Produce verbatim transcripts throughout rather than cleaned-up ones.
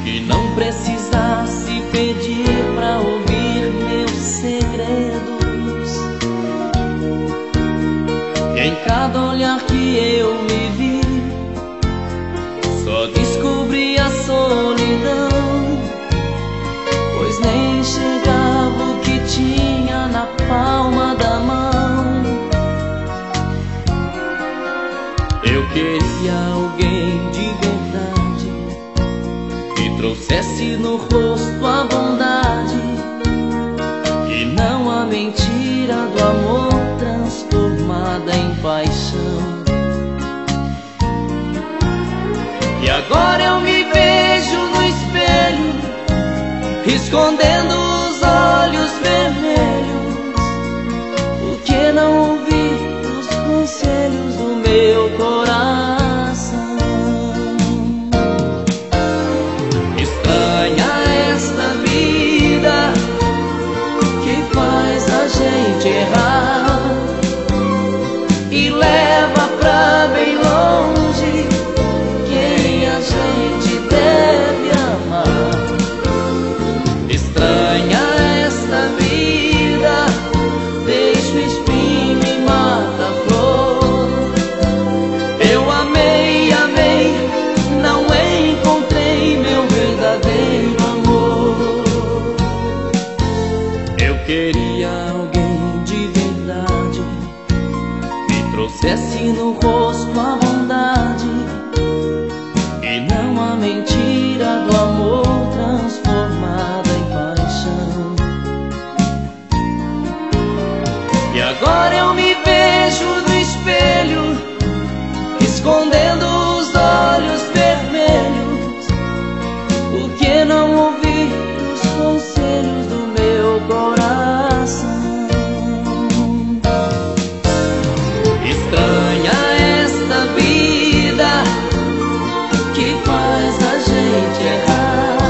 que não precisasse pedir pra ouvir meus segredos. E em cada olhar que eu me vi, só descobri a solidão, pois nem enxergava o que tinha na palma da mão. Eu queria alguém de verdade, que trouxesse no rosto a bondade e não a mentira do amor transformada em paixão. E agora eu me vejo no espelho, escondendo os olhos vermelhos, porque não ouvi os conselhos do meu coração. Estranha esta vida que faz a gente errar e leva pra bem longe quem a gente deve amar. Estranha esta vida, deixa o espinho e mata a flor. Eu amei, amei, não encontrei meu verdadeiro amor. Eu queria alguém de verdade, que trouxesse no rosto a bondade e não a mentira do amor transformada em paixão. E agora eu me vejo no espelho, escondendo os olhos vermelhos, porque não ouvi os conselhos do meu coração. Estranha esta vida que faz a gente errar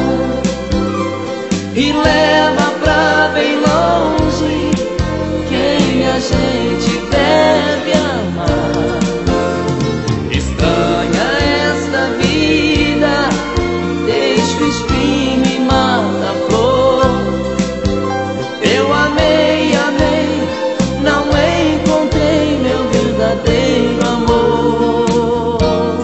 e leva pra bem longe quem a gente deve amar. Estranha esta vida, deixa o espinho e mata a flor. Eu amei, amei, não encontrei meu verdadeiro amor.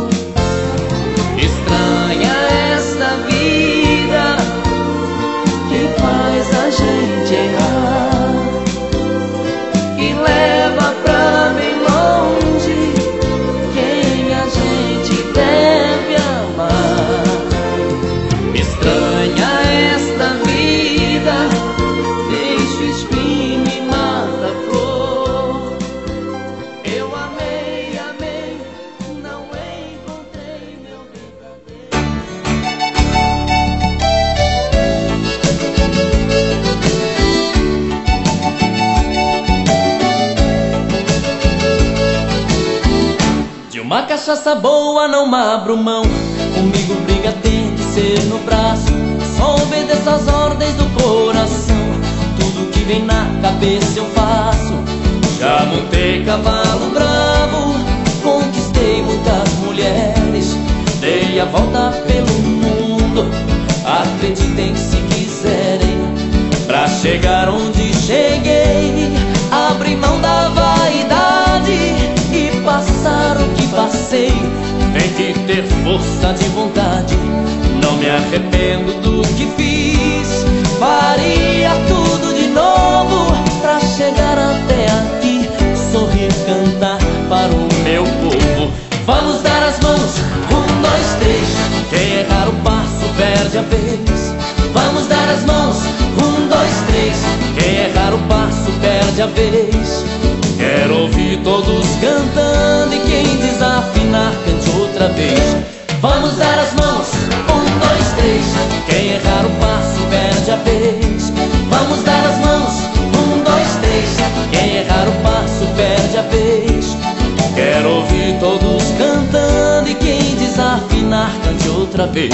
Estranha esta vida que faz a gente errar e leva pra bem longe quem a gente deve amar. Estranha esta vida, deixa o espinho e mata a flor. Eu amei, amei, não encontrei meu verdadeiro. De uma cachaça boa não abro mão, comigo briga tem que ser no braço. Só obedeço as ordens do coração, tudo que vem na cabeça eu faço. Já montei cavalo bravo, conquistei muitas mulheres, dei a volta pelo mundo, acreditem se quiserem. Pra chegar onde cheguei, abri mão da vaidade e passar o que passei. Tem que ter força de vontade, não me arrependo do que fiz. Faria tudo de novo pra chegar até aqui, sorrir, cantar para o meu povo. Vamos dar as mãos, um, dois, três, quem errar o passo perde a vez. Vamos dar as mãos, um, dois, três, quem errar o passo perde a vez. Quero ouvir todos cantando e quem desafinar cante outra vez. Vamos dar as mãos, um, dois, três, quem errar o passo perde a vez. Vamos dar as mãos, um, dois, três, quem errar o passo perde a vez. Quero ouvir todos cantando e quem desafinar cante outra vez.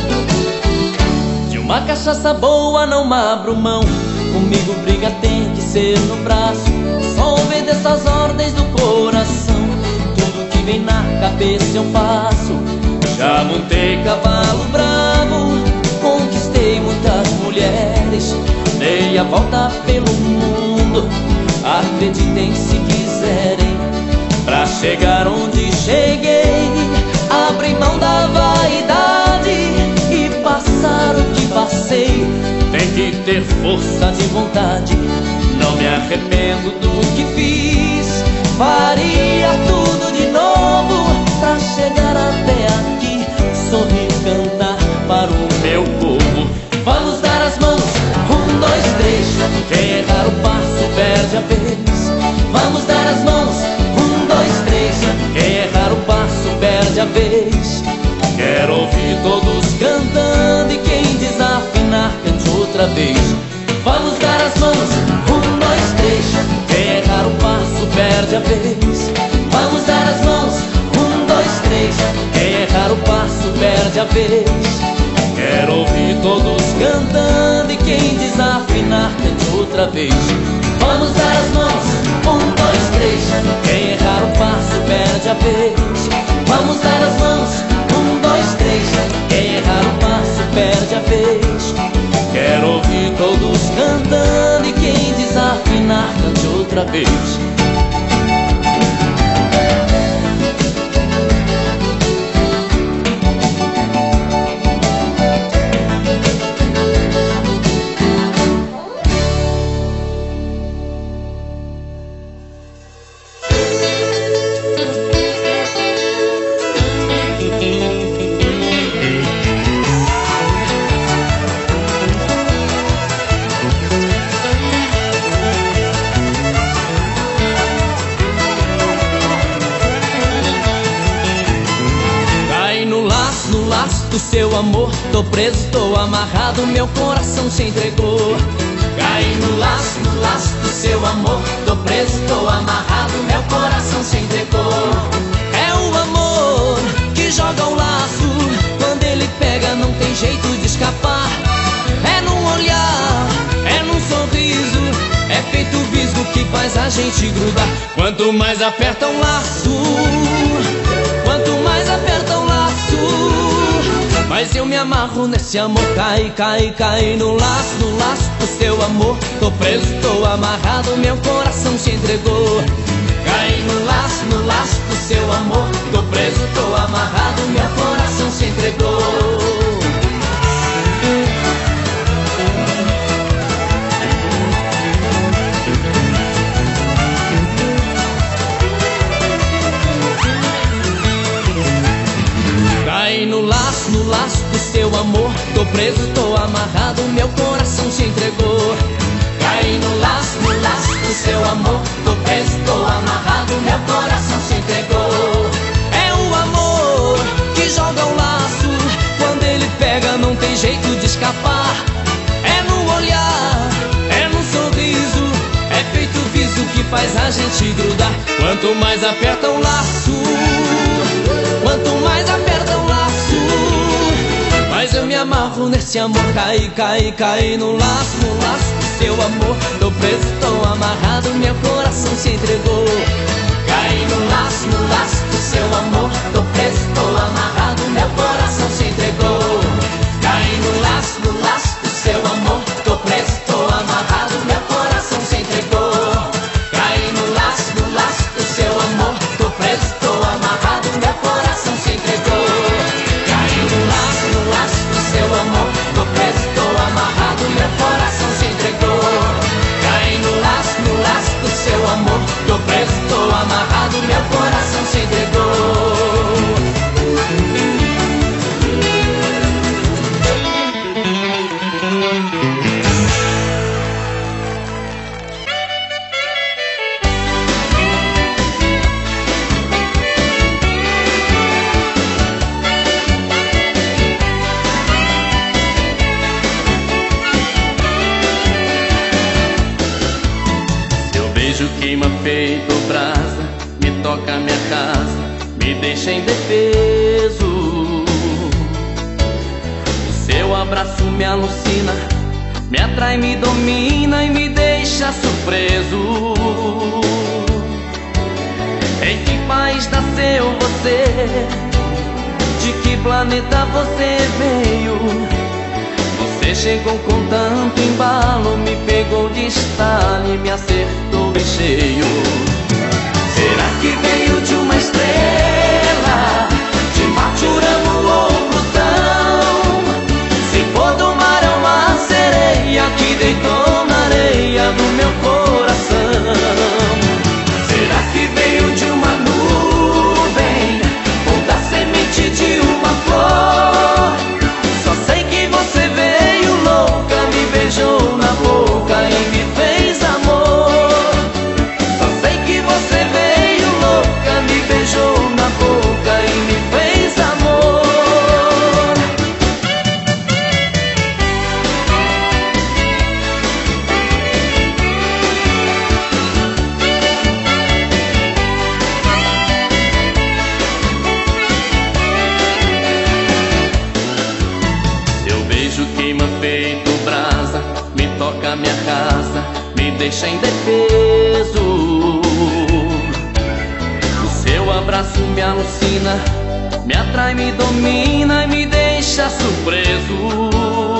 De uma cachaça boa não abro mão, comigo briga tem que ser ser no braço. Só obedeço as ordens do coração. Tudo que vem na cabeça eu faço. Já montei cavalo bravo, conquistei muitas mulheres, dei a volta pelo mundo. Acreditem se quiserem. Pra chegar onde cheguei, abri mão da vaidade e passar o que passei. Tem que ter força de vontade. Não me arrependo do que fiz. Faria tudo de novo pra chegar até aqui, sorrir, cantar para o meu povo. Vamos dar as mãos, um, dois, três. Quem errar o passo perde a vez. Vamos dar as mãos, um, dois, três. Quem errar o passo perde a vez. Quero ouvir todos cantando e quem desafinar cante outra vez. Vamos dar as mãos, um, dois, três. Quem errar o passo perde a vez. Vamos dar as mãos, um, dois, três. Quem errar o passo perde a vez. Quero ouvir todos cantando e quem desafinar cante outra vez. Vamos dar as mãos, um, dois, três. Quem errar o passo perde a vez. Vamos dar as mãos, um, dois, três. Quem errar o passo perde a vez. Quero ouvir todos cantando e quem desafinar cante outra vez. Do seu amor, tô preso, tô amarrado, meu coração se entregou. Caí no laço, no laço do seu amor, tô preso, tô amarrado, meu coração se entregou. É o amor que joga o laço, quando ele pega não tem jeito de escapar. É num olhar, é num sorriso, é feito visgo que faz a gente grudar. Quanto mais aperta um laço, quanto mais aperta um laço, mas eu me amarro nesse amor. Cai, cai, cai no laço, no laço do seu amor. Tô preso, tô amarrado, meu coração se entregou. Cai no laço, no laço do seu amor. Tô preso, tô amarrado, meu coração se entregou. Cai no laço, no laço do seu amor. Tô preso, tô amarrado, meu coração se entregou. Cai no laço, no laço do seu amor. Tô preso, tô amarrado, meu coração se entregou. É o amor que joga o laço, quando ele pega não tem jeito de escapar. É no olhar, é no sorriso, é feito viso que faz a gente grudar. Quanto mais aperta um laço, quanto mais aperta um laço, mas eu me amarro nesse amor. Cai, cai, cai no laço, no laço do seu amor. Tô preso, tô amarrado, meu coração se entregou. Cai no laço, no laço do seu amor. Tô preso, tô amarrado, meu coração se entregou. Cai no laço, no laço do seu amor. Tô preso, tô amarrado, meu coração se entregou. Cai no laço, no laço do seu amor. Tô preso, tô amarrado, meu coração se entregou. Cai no laço, no laço do seu amor. Tô preso, tô amarrado, meu coração se entregou. Cai no laço, no laço do seu amor. Tô preso, tô amarrado, meu coração se entregou. Queima peito, brasa, me toca minha casa, me deixa indefeso. O seu abraço me alucina, me atrai, me domina e me deixa surpreso. Em que país nasceu você? De que planeta você veio? Você chegou com tanto embalo, me pegou de estalo e me acertou em cheio. Será que veio de uma estrela, de Marte, Urano ou Plutão? Se for do mar é uma sereia que deitou na areia do meu coração. Será que veio de uma nuvem ou da semente de uma flor? Só sei que você veio louca, me beijou na boca e me fez amor. Só sei que você veio louca, me beijou na boca e me fez amor. Seu beijo queima feito brasa, me toca, me arrasa, me deixa indefeso. O seu abraço me alucina, me atrai, me domina e me deixa surpreso.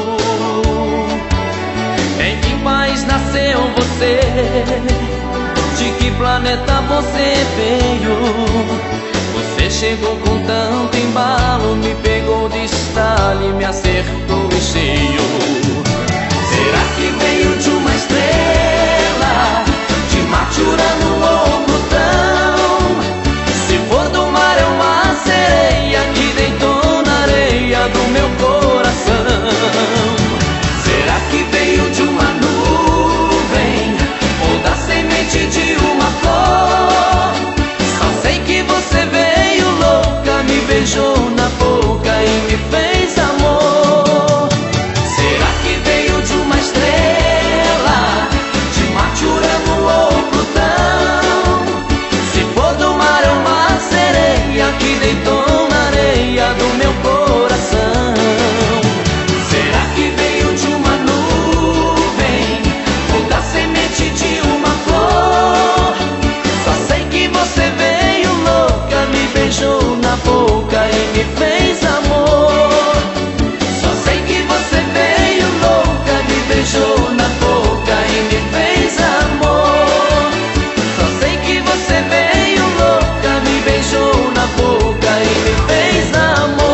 Em que país nasceu você? De que planeta você veio? Você chegou com tanto embalo, me pegou de estalo e me acertou em cheio. Será que veio de uma estrela, de Marte, Urano ou Plutão? Se for do mar é uma sereia que deitou na areia do meu coração. Será que veio de uma nuvem ou da semente de uma flor? Só sei que você veio louca, me beijou na boca e me fez amor. Será que veio de uma estrela, de Marte, Urano ou Plutão? Se for do mar é uma sereia que deitou na areia do meu coração. Será que veio de uma nuvem ou da semente de uma flor? Só sei que você veio louca, me beijou na boca e me fez amor. Só sei que você veio louca, me beijou na boca e me fez amor. Só sei que você veio louca, me beijou na boca e me fez amor.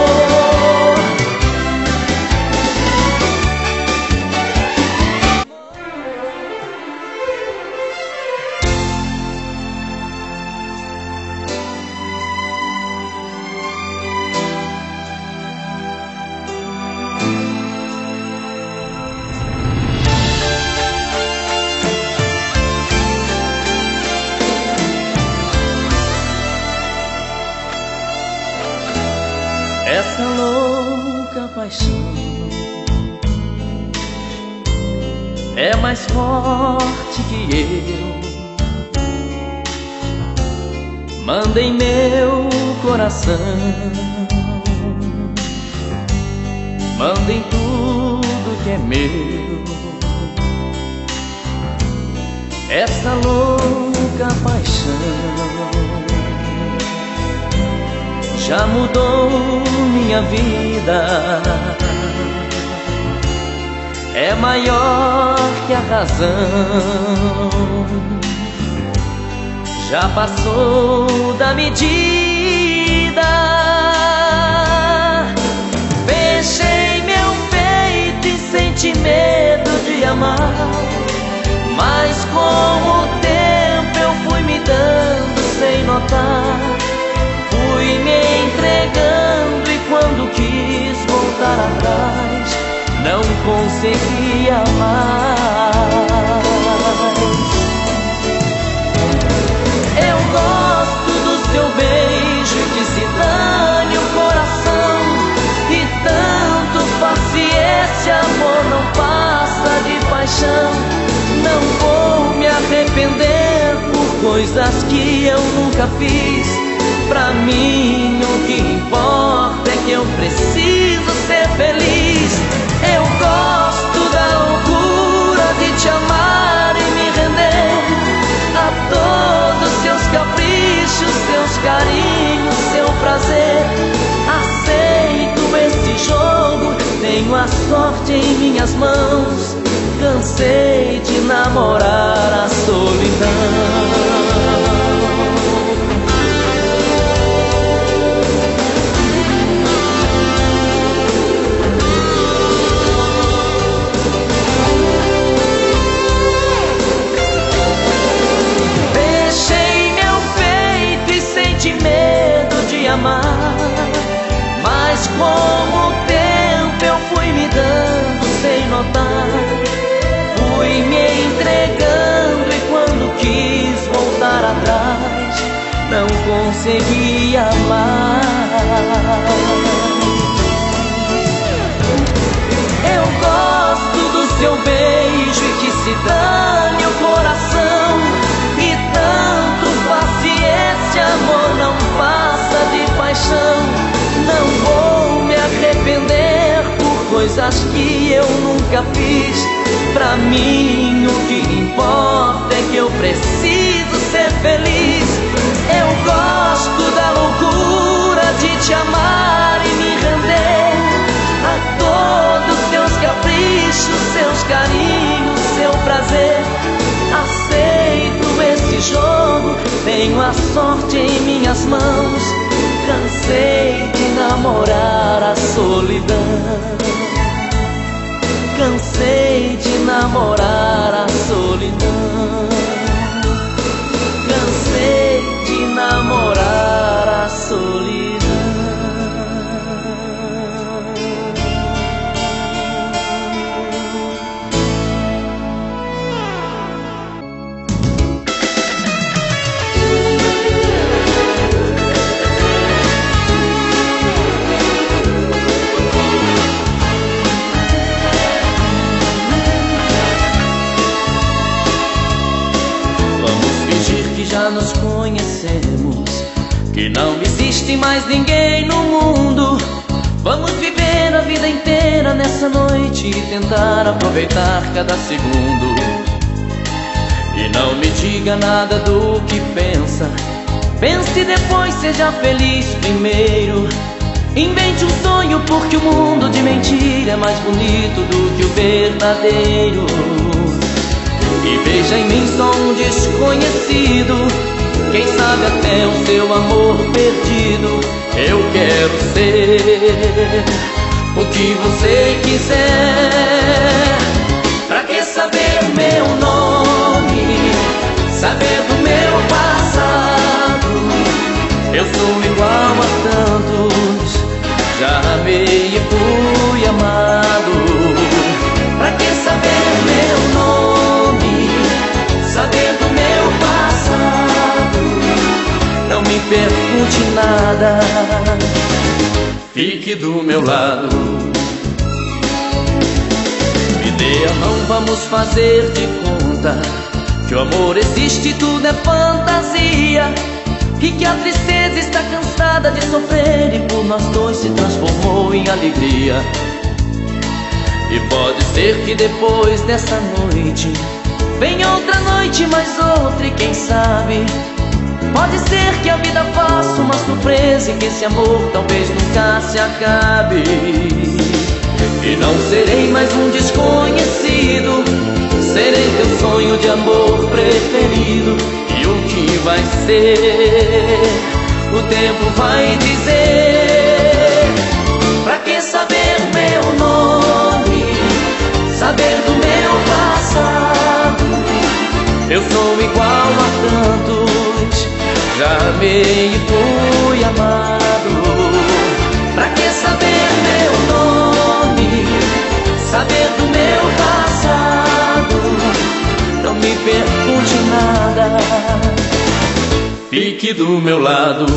Essa louca paixão é mais forte que eu. Manda em meu coração, manda em tudo que é meu. Essa louca paixão já mudou minha vida, é maior que a razão, já passou da medida. Fechei meu peito e senti medo de amar, mas com o tempo eu fui me dando sem notar. Fui me entregando e quando quis voltar atrás, não conseguia mais. Eu gosto do seu beijo que se dane o coração, e tanto faz se esse amor não passa de paixão. Não vou me arrepender por coisas que eu nunca fiz. Pra mim o que importa é que eu preciso ser feliz. Eu gosto da loucura te amar e me render a todos seus caprichos, seus carinhos, seu prazer. Aceito esse jogo, tenho a sorte em minhas mãos. Cansei de namorar a solidão. Medo de amar, mas com o tempo eu fui me dando sem notar. Fui me entregando e quando quis voltar atrás, não consegui amar. Eu gosto do seu beijo e que se dane o coração. E tanto faz se esse amor não passa de paixão. Não vou me arrepender por coisas que eu nunca fiz. Pra mim o que importa é que eu preciso ser feliz. Eu gosto da loucura de te amar e me render a todos seus caprichos, seus carinhos, seu prazer. Aceito esse jogo, tenho a sorte em minhas mãos. Cansei de namorar a solidão. Cansei de namorar a solidão. Cansei de namorar a solidão. Já nos conhecemos, que não existe mais ninguém no mundo. Vamos viver a vida inteira nessa noite e tentar aproveitar cada segundo. E não me diga nada do que pensa, pense depois, seja feliz primeiro. Invente um sonho porque o mundo de mentira é mais bonito do que o verdadeiro. E veja em mim só um desconhecido, quem sabe até o seu amor perdido. Eu quero ser o que você quiser. Pra que saber o meu nome, saber do meu passado? Eu sou igual a tantos, já amei e fui amado. Pra que saber o meu nome, saber do meu passado? Não me pergunte nada, fique do meu lado. Me dê a mão, vamos fazer de conta que o amor existe, tudo é fantasia. E que a tristeza está cansada de sofrer e por nós dois se transformou em alegria. E pode ser que depois dessa noite venha outra noite, mais outra, e quem sabe pode ser que a vida faça uma surpresa e que esse amor talvez nunca se acabe. E não serei mais um desconhecido, serei teu sonho de amor preferido. E o que vai ser, o tempo vai dizer. Pra que saber o meu nome, saber do meu passado? Eu sou igual a tantos, já amei e fui amado. Pra que saber meu nome, saber do meu passado? Não me pergunte nada, fique do meu lado.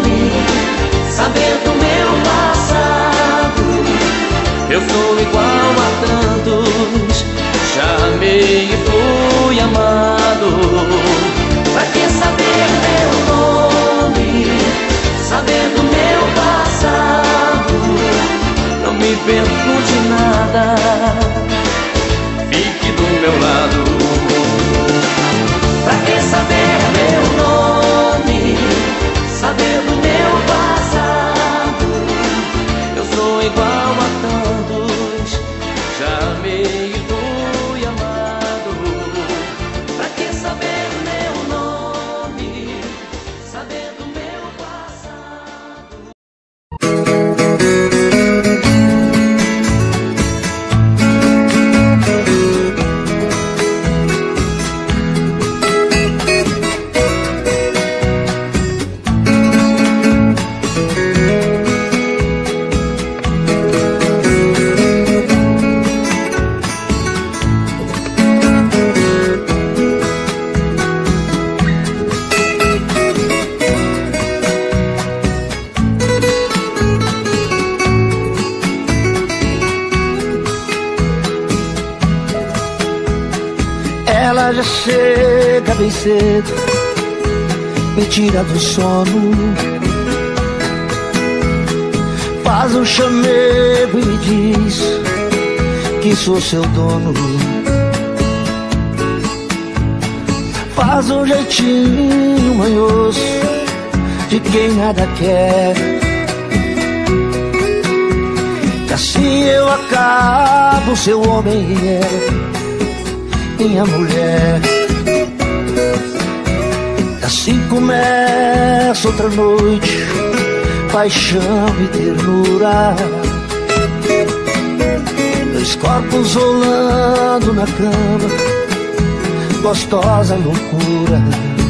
Eu sou igual amei e fui amado. Pra que saber meu nome, saber do meu passado? Não me pergunte nada, fique do meu lado. Pra que saber meu nome, saber do meu passado? Eu sou igual a tantos, já amei e fui amado. Pra que saber meu nome, saber do meu passado? Ela já chega bem cedo, me tira do sono, faz um chamego e me diz que sou seu dono. Faz um jeitinho manhoso de quem nada quer, e assim eu acabo seu homem e ela minha mulher. Assim começa outra noite, paixão e ternura, dois corpos rolando na cama, gostosa loucura.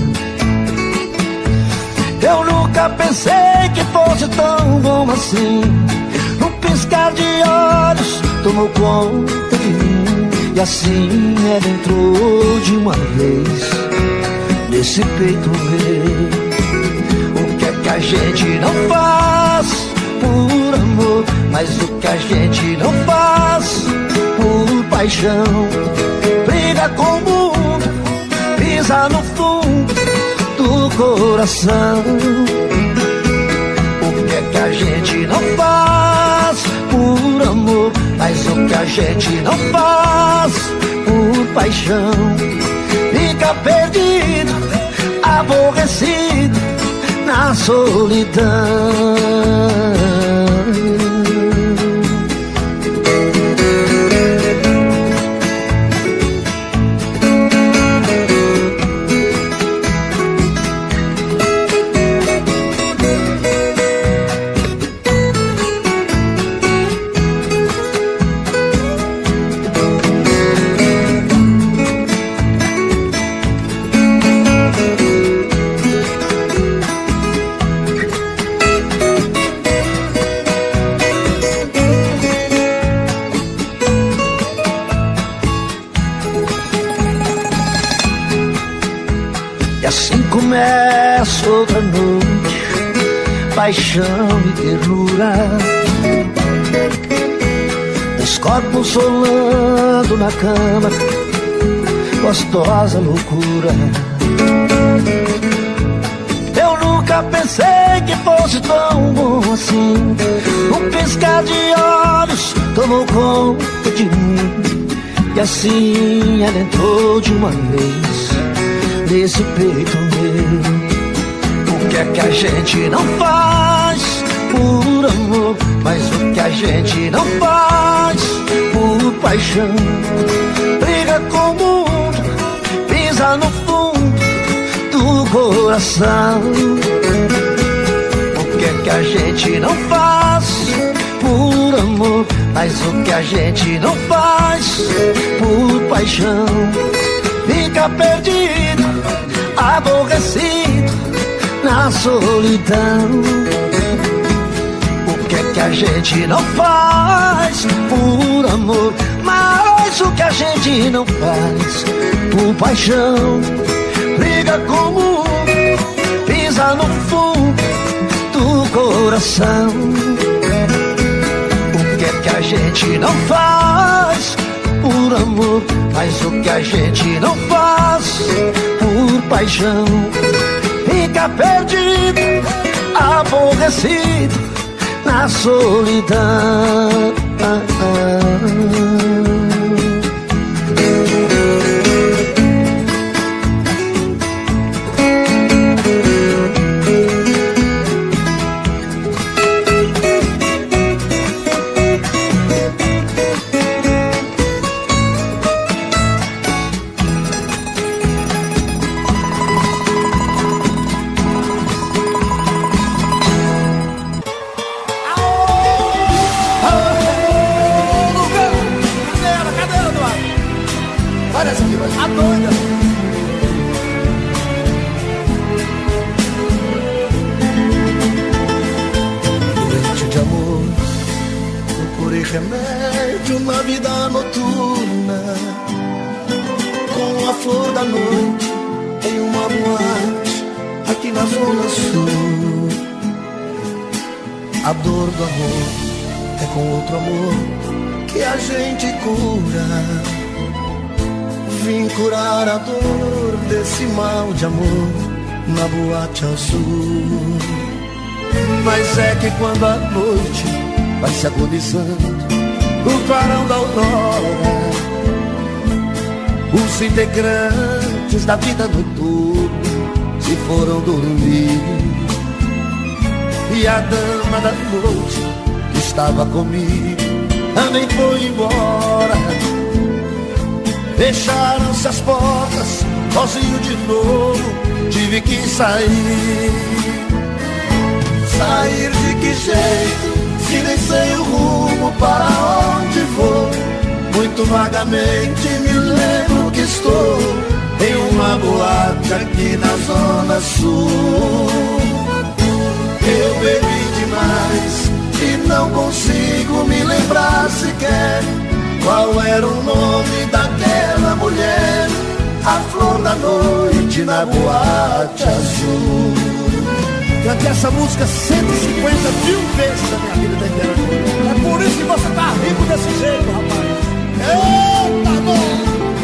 Eu nunca pensei que fosse tão bom assim, num piscar de olhos tomou conta de mim. E assim ela entrou de uma vez nesse peito meu. O que é que a gente não faz por amor, mas o que a gente não faz por paixão? Briga com o mundo, pisa no fundo do coração. O que é que a gente não faz por amor, mas o que a gente não faz por paixão? Fica perdido, aborrecido na solidão. Assim começa outra noite, paixão e ternura, dois corpos rolando na cama, gostosa loucura. Eu nunca pensei que fosse tão bom assim, um piscar de olhos tomou conta de mim. E assim ela entrou de uma vez nesse peito meu. O que é que a gente não faz por amor, mas o que a gente não faz por paixão? Briga com o mundo, pisa no fundo do coração. O que é que a gente não faz por amor, mas o que a gente não faz por paixão? Fica perdido, aborrecido na solidão. O que é que a gente não faz por amor, mas o que a gente não faz por paixão? Briga com o mundo, pisa no fundo do coração. O que é que a gente não faz por amor, faz o que a gente não faz por paixão. Fica perdido, aborrecido na solidão. Remédio na vida noturna, com a flor da noite em uma boate aqui na zona sul. A dor do amor é com outro amor que a gente cura. Vim curar a dor desse mal de amor na boate azul. Mas é que quando a noite vai se agonizando no clarão da aurora, os integrantes da vida noturna se foram dormir. E a dama da noite que estava comigo também foi embora. Fecharam-se as portas, sozinho de novo tive que sair. Sair de que jeito? Se nem sei o rumo para onde vou. Muito vagamente me lembro que estou em uma boate aqui na zona sul. Eu bebi demais e não consigo me lembrar sequer qual era o nome daquela mulher, a flor da noite na boate azul. Cantei essa música cento e cinquenta mil vezes na minha vida, tá entendendo? É por isso que você tá rico desse jeito, rapaz. Eita, bom!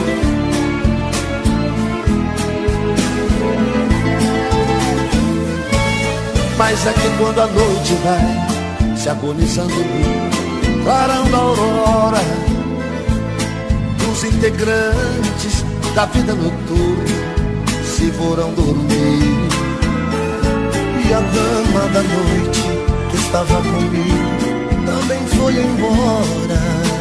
Mas é que quando a noite vai se agonizando no clarão da aurora, os integrantes da vida noturna se foram dormir. E a dama da noite que estava comigo também foi embora.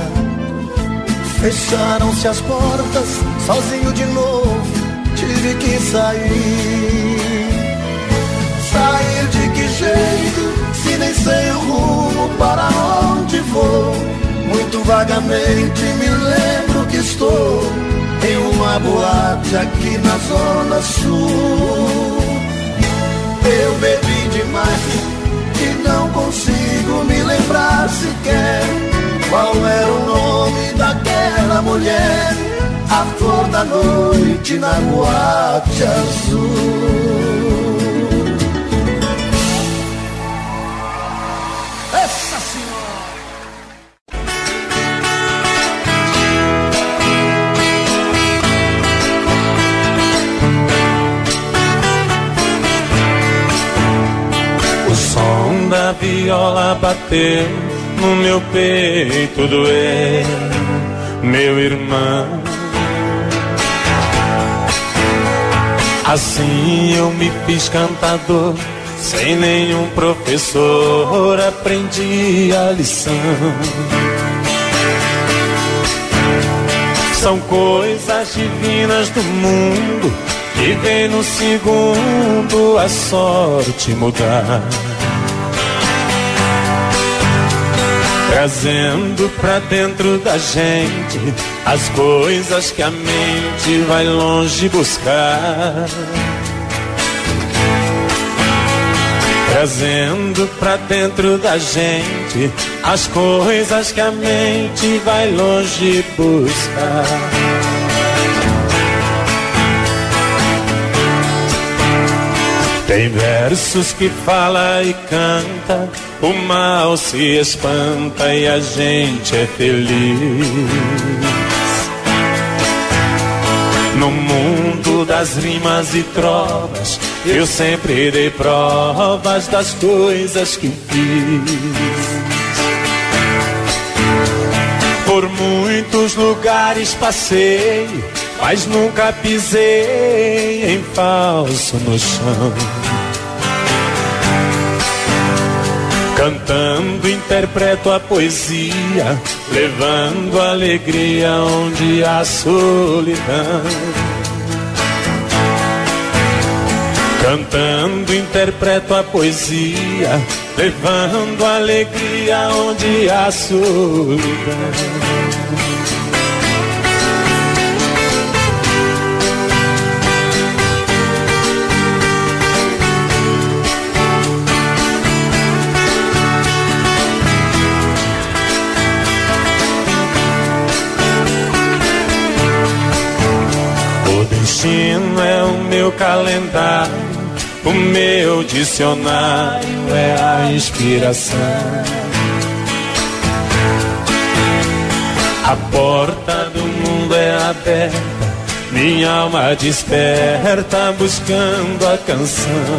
Fecharam-se as portas, sozinho de novo tive que sair. Sair de que jeito, se nem sei o rumo para onde vou. Muito vagamente me lembro que estou em uma boate aqui na zona sul. Eu bebi demais e não consigo me lembrar sequer qual era o nome daquela mulher, a flor da noite na boate azul. Essa senhora! O som da viola bateu no meu peito, doeu, meu irmão. Assim eu me fiz cantador, sem nenhum professor aprendi a lição. São coisas divinas do mundo que vem no segundo a sorte mudar, trazendo pra dentro da gente as coisas que a mente vai longe buscar, trazendo pra dentro da gente as coisas que a mente vai longe buscar. Tem versos que fala e canta, o mal se espanta e a gente é feliz. No mundo das rimas e trovas, eu sempre dei provas das coisas que fiz. Por muitos lugares passei, mas nunca pisei em falso no chão. Cantando interpreto a poesia, levando alegria onde há solidão. Cantando interpreto a poesia, levando alegria onde há solidão. O destino é o meu calendário, o meu dicionário é a inspiração. A porta do mundo é aberta, minha alma desperta buscando a canção.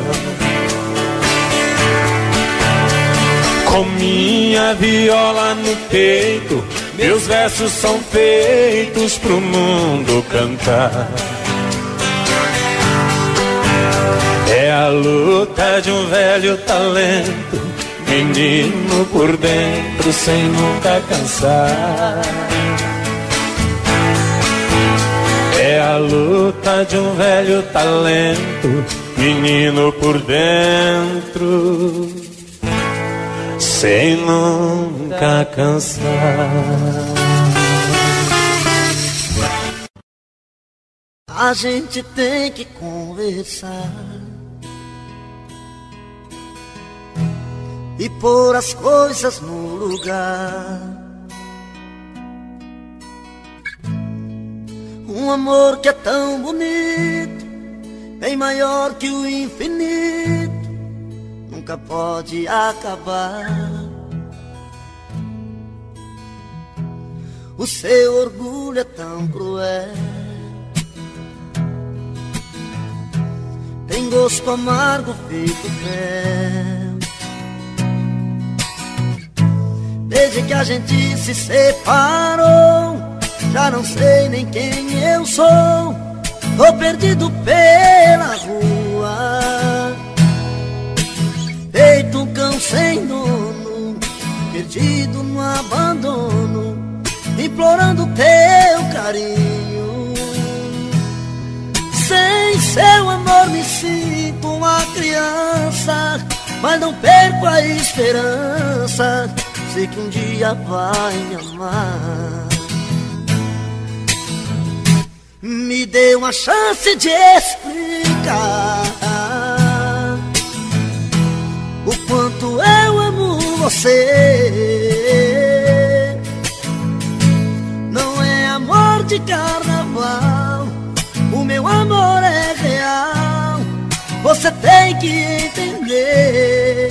Com minha viola no peito, meus versos são feitos pro mundo cantar. É a luta de um velho talento, menino por dentro sem nunca cansar. É a luta de um velho talento, menino por dentro sem nunca cansar. A gente tem que conversar e pôr as coisas no lugar. Um amor que é tão bonito, bem maior que o infinito, nunca pode acabar. O seu orgulho é tão cruel, tem gosto amargo feito fel. Desde que a gente se separou, já não sei nem quem eu sou. Tô perdido pela rua, feito um cão sem dono, perdido no abandono, implorando teu carinho. Sem seu amor me sinto uma criança, mas não perco a esperança, sei que um dia vai me amar. Me dê uma chance de explicar o quanto eu amo você. Não é amor de carnaval, o meu amor é real, você tem que entender.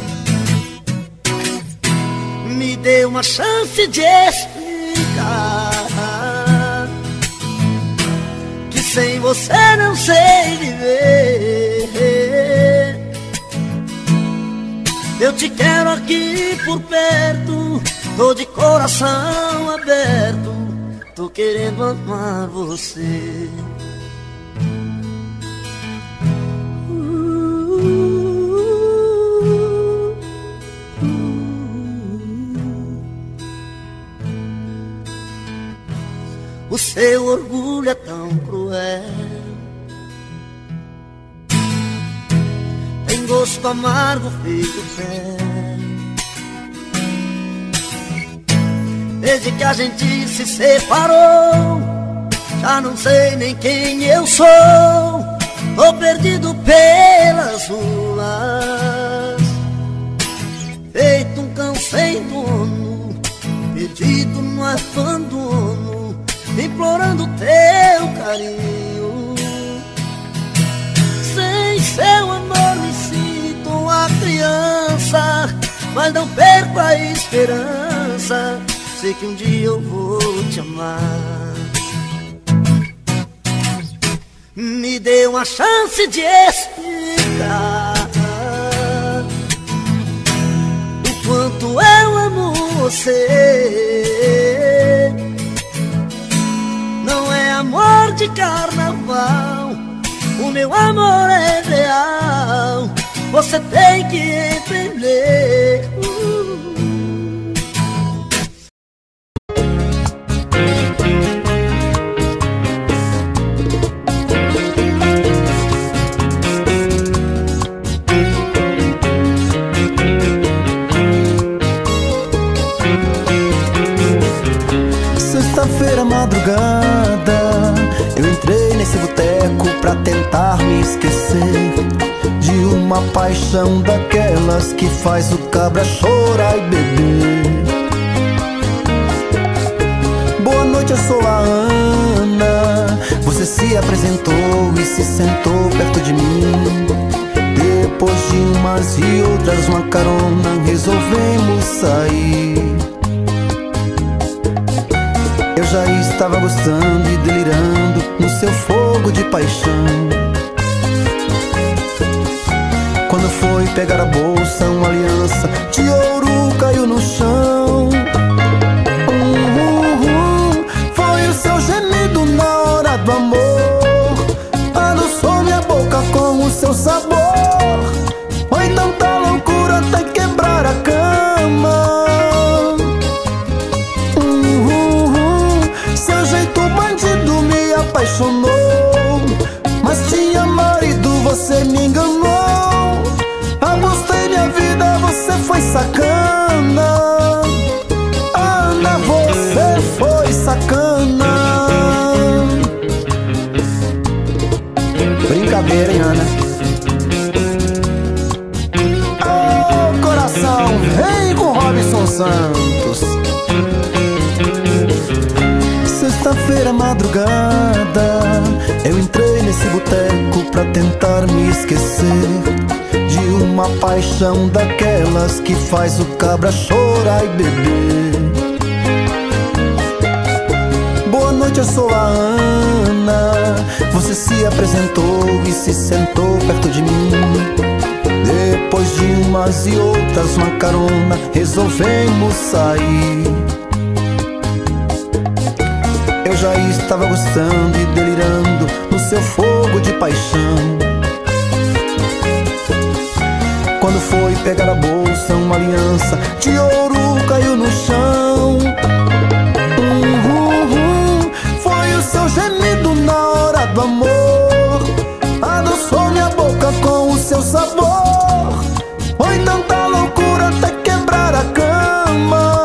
Me dê uma chance de explicar que sem você não sei viver. Eu te quero aqui por perto, tô de coração aberto, tô querendo amar você. O seu orgulho é tão cruel, tem gosto amargo feito fel. Desde que a gente se separou, já não sei nem quem eu sou. Tô perdido pelas ruas, feito um cão sem dono, perdido no abandono, implorando teu carinho. Sem seu amor me sinto uma criança, mas não perco a esperança, sei que um dia eu vou te amar. me dê uma chance de explicar o quanto eu amo você. Não é amor de carnaval, o meu amor é real. Você tem que entender. Sexta-feira, madrugada, eu entrei nesse boteco pra tentar me esquecer de uma paixão daquelas que faz o cabra chorar e beber. Boa noite, eu sou a Ana. Você se apresentou e se sentou perto de mim. Depois de umas e outras, uma carona, resolvemos sair. Eu já estava gostando e delirando no seu fogo de paixão. Quando foi pegar a bolsa, uma aliança de ouro caiu no chão. Uhum, uhum, foi o seu gemido na hora do amor. Adoçou minha boca com o seu sabor. Foi tanta loucura até quebrar a cama. Apaixonou, mas tinha marido, você me enganou. Apostei minha vida, você foi sacana. Ana, você foi sacana. Brincadeira, hein, Ana? Oh, coração, vem com Robson Santos. Sexta-feira, madrugada, eu entrei nesse boteco pra tentar me esquecer de uma paixão daquelas que faz o cabra chorar e beber. Boa noite, eu sou a Ana. Você se apresentou e se sentou perto de mim. Depois de umas e outras, uma carona, resolvemos sair. Eu já estava gostando e delirando no seu fogo de paixão. Quando foi pegar a bolsa, uma aliança de ouro caiu no chão. Uhum, uhum, foi o seu gemido na hora do amor. Adoçou minha boca com o seu sabor. Foi tanta loucura até quebrar a cama.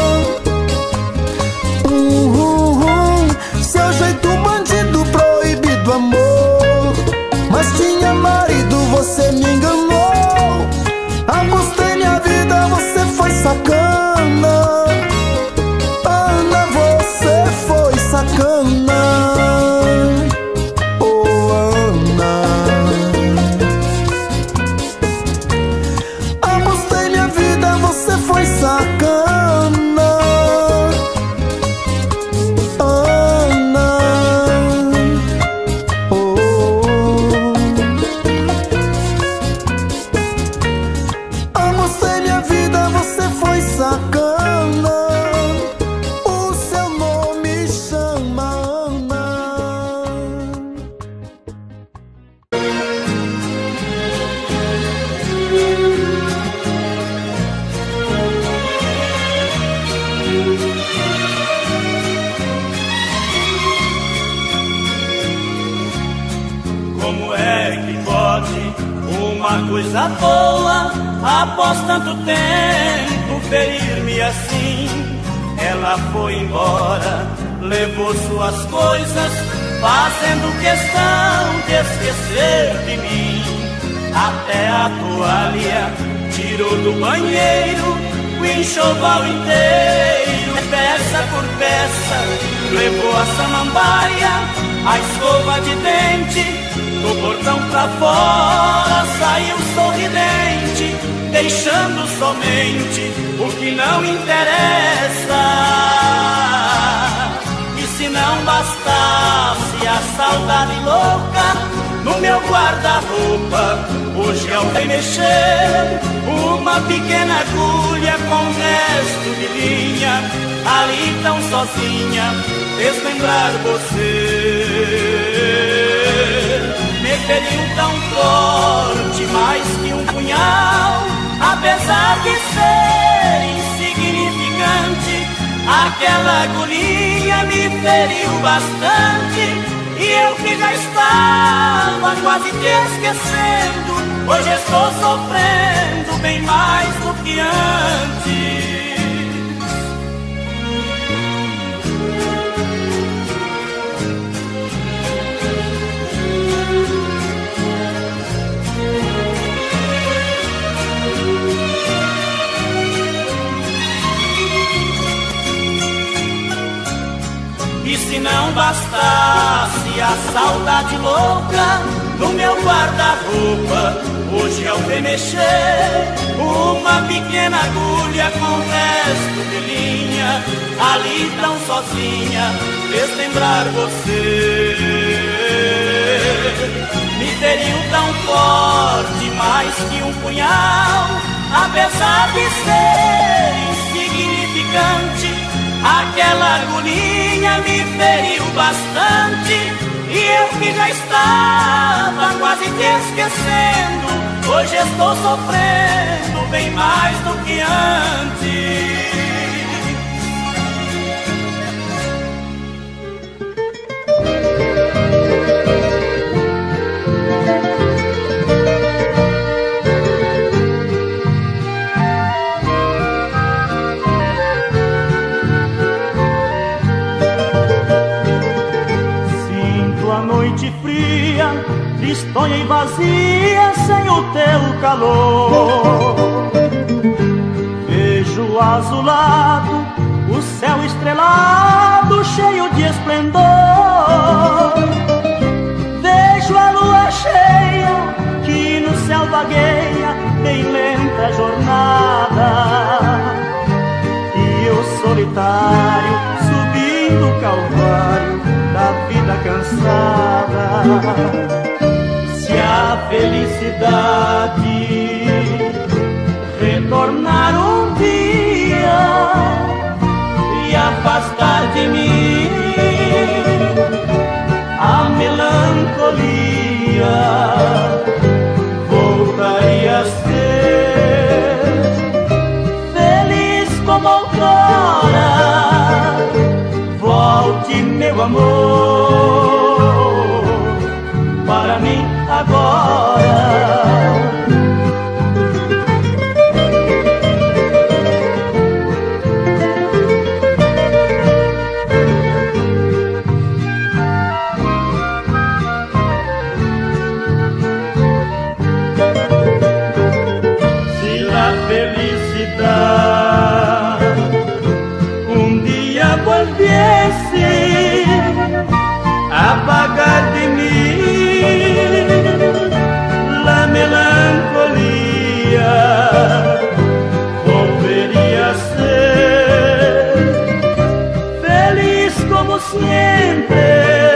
Mas tinha marido, você me enganou. Apostei minha vida, você foi sacana. Ana, você foi sacana. Oh, Ana. Apostei minha vida, você foi sacana. Ana. O seu nome chama Ana. Como é que pode uma coisa boa, após tanto tempo, ferir-me assim? Ela foi embora, levou suas coisas, fazendo questão de esquecer de mim. Até a toalha tirou do banheiro, o enxoval inteiro, peça por peça, levou a samambaia, a escova de dente. Do portão pra fora saiu sorridente, deixando somente o que não interessa. E se não bastasse a saudade louca, no meu guarda-roupa. Hoje ao ver mexer uma pequena agulha com resto de linha, ali tão sozinha, fez lembrar você. Me feriu tão forte, mais que um punhal, apesar de ser insignificante. Aquela agulhinha me feriu bastante, e eu que já estava quase te esquecendo, hoje estou sofrendo bem mais do que antes. E se não bastasse a saudade louca no meu guarda-roupa, hoje ao ver mexer uma pequena agulha com resto de linha, ali tão sozinha, fez lembrar você. Me feriu tão forte, mais que um punhal, apesar de ser insignificante. Aquela agulhinha me feriu bastante, e eu que já estava quase te esquecendo, hoje estou sofrendo bem mais do que antes. Tristonha e vazia sem o teu calor. Vejo azulado o céu estrelado, cheio de esplendor. Vejo a lua cheia que no céu vagueia, bem lenta jornada. E eu solitário subindo o calvário da vida cansada. Se a felicidade retornar um dia e afastar de mim a melancolia, voltaria a ser feliz como outrora. Volte, meu amor, para mim agora. Se a felicidade um dia volviesse apagar de mim la melancolia, volveria a ser feliz como siempre.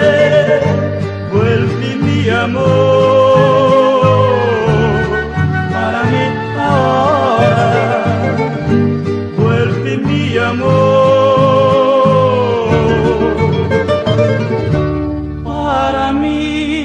Vuelve mi amor para mí ahora. Vuelve mi amor para mí.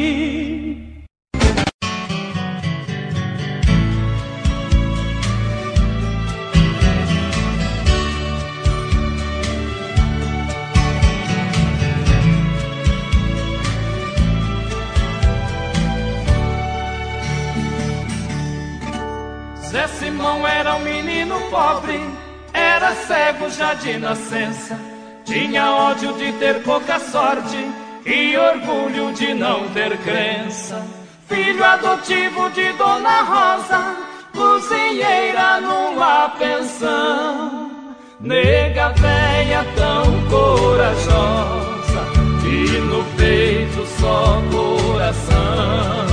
Zé Simão era um menino pobre, era cego já de nascença, tinha ódio de ter pouca sorte e orgulho de não ter crença. Filho adotivo de Dona Rosa, cozinheira numa pensão. Nega véia tão corajosa e no peito só coração.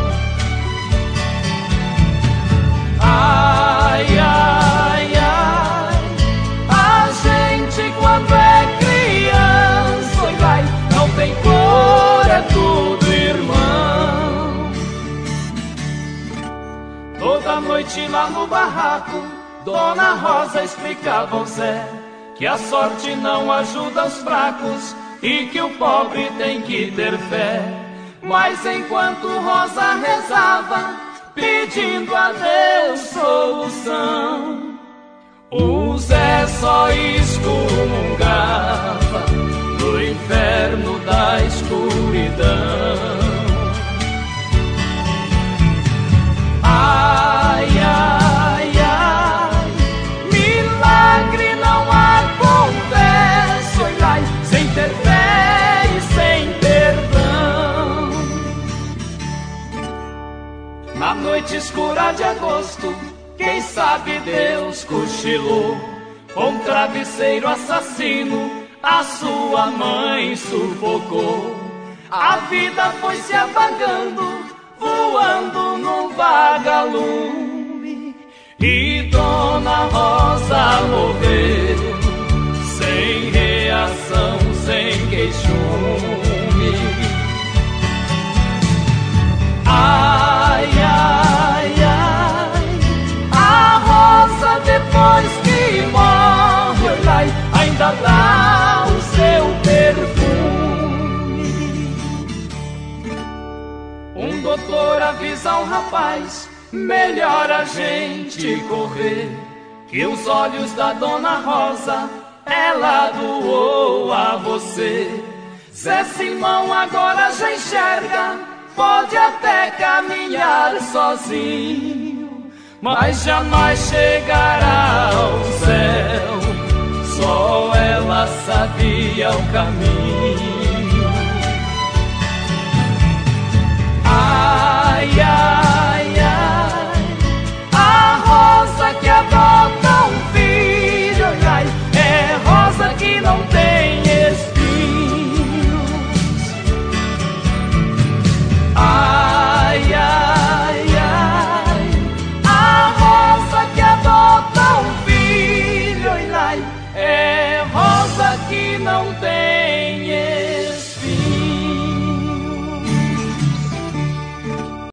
Ai, ai, ai, a gente quando é criança, oi, vai, não tem cor, é tudo irmão. noite lá no barraco, Dona Rosa explicava ao Zé que a sorte não ajuda os fracos e que o pobre tem que ter fé. Mas enquanto Rosa rezava, pedindo a Deus solução, o Zé só excomungava no inferno da escuridão. Ai, ai, ai, milagre não acontece, oi, ai, sem ter fé e sem perdão. Na noite escura de agosto, quem sabe Deus cochilou, com um travesseiro assassino a sua mãe sufocou. A vida foi se apagando, voando num vagalume, e Dona Rosa morreu sem reação, sem queixume. Ai, ai, ai, a Rosa depois que morre, ai, ainda dá o seu perfume. Um doutor avisa ao rapaz, melhor a gente correr, que os olhos da Dona Rosa ela doou a você. Zé Simão agora já enxerga, pode até caminhar sozinho, mas jamais chegará ao céu, só ela sabia o caminho.